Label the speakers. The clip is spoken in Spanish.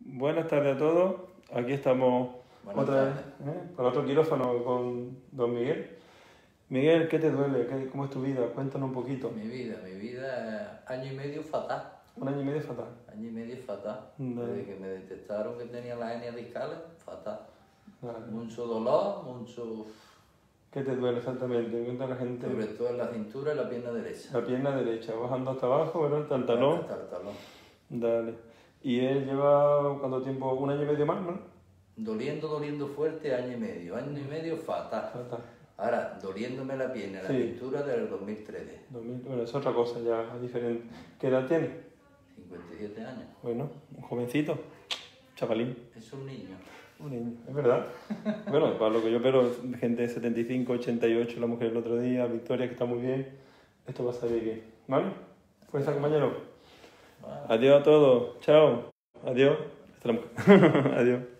Speaker 1: Buenas tardes a todos. Aquí estamos
Speaker 2: Buenas
Speaker 1: otra vez,
Speaker 2: tardes.
Speaker 1: para otro quirófano con don Miguel. Miguel, ¿qué te duele? ¿Cómo es tu vida? Cuéntanos un poquito.
Speaker 2: Mi vida, año y medio fatal.
Speaker 1: Un año y medio fatal.
Speaker 2: Año y medio fatal.
Speaker 1: Vale.
Speaker 2: Desde que me detectaron que tenía las hernias discales, fatal.
Speaker 1: Vale.
Speaker 2: Mucho dolor, mucho...
Speaker 1: ¿Qué te duele exactamente? Cuenta a la gente.
Speaker 2: Sobre todo en la cintura y la pierna derecha.
Speaker 1: La pierna derecha, bajando hasta abajo, ¿verdad? Hasta el talón.
Speaker 2: Hasta el talón.
Speaker 1: Dale. ¿Y él lleva cuánto tiempo? ¿Un año y medio más, no?
Speaker 2: Doliendo fuerte, año y medio. Año y medio fatal.
Speaker 1: Fatal.
Speaker 2: Ahora, doliéndome la pierna, la
Speaker 1: Sí.
Speaker 2: cintura del 2013.
Speaker 1: Bueno, es otra cosa ya diferente. ¿Qué edad tiene?
Speaker 2: 57 años.
Speaker 1: Bueno, un jovencito, chavalín.
Speaker 2: Es un niño.
Speaker 1: Un niño, es verdad. Bueno, para lo que yo veo, gente de 75, 88, la mujer el otro día, Victoria, que está muy bien. Esto va a salir bien. ¿Vale? Fuerza, compañero.
Speaker 2: Vale.
Speaker 1: Adiós a todos. Chao. Adiós. Hasta la mujer. Adiós.